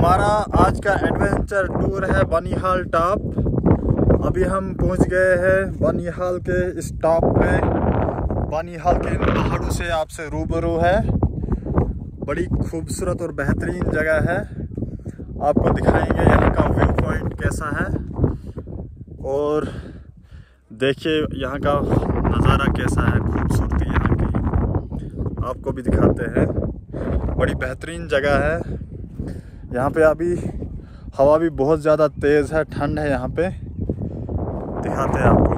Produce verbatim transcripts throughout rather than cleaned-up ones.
हमारा आज का एडवेंचर टूर है बनिहाल टॉप। अभी हम पहुंच गए हैं बनिहाल के इस टॉप पे। बनिहाल के इन पहाड़ों से आपसे रूबरू है। बड़ी खूबसूरत और बेहतरीन जगह है। आपको दिखाएंगे यहाँ का व्यू पॉइंट कैसा है और देखिए यहाँ का नज़ारा कैसा है, खूबसूरती यहाँ की आपको भी दिखाते हैं। बड़ी बेहतरीन जगह है। यहाँ पे अभी हवा भी बहुत ज़्यादा तेज़ है, ठंड है यहाँ पे। दिखाते हैं आपको।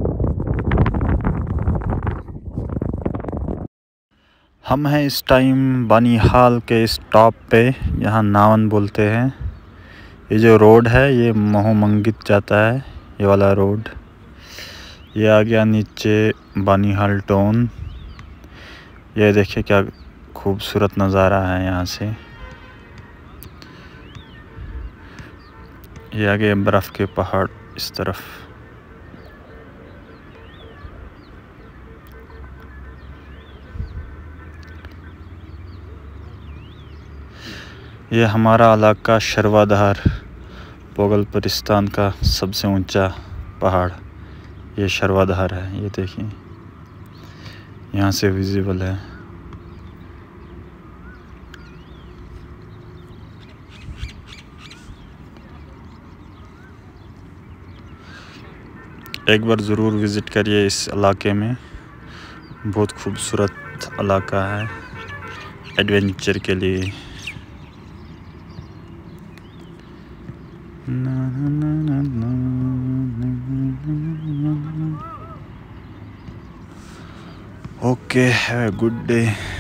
हम हैं इस टाइम बनिहाल के इस टॉप पे, यहाँ नावन बोलते हैं। ये जो रोड है ये महू मंगित जाता है, ये वाला रोड। ये आ गया नीचे बनिहाल टाउन। ये देखिए क्या खूबसूरत नज़ारा है यहाँ से। ये आगे बर्फ़ के पहाड़ इस तरफ। ये हमारा इलाका शर्वाधार, पोगलपरिस्तान का सबसे ऊंचा पहाड़ ये शर्वाधार है। ये देखिए यहाँ से विजिबल है। एक बार ज़रूर विज़िट करिए इस इलाके में। बहुत खूबसूरत इलाका है एडवेंचर के लिए। Okay, have a good day.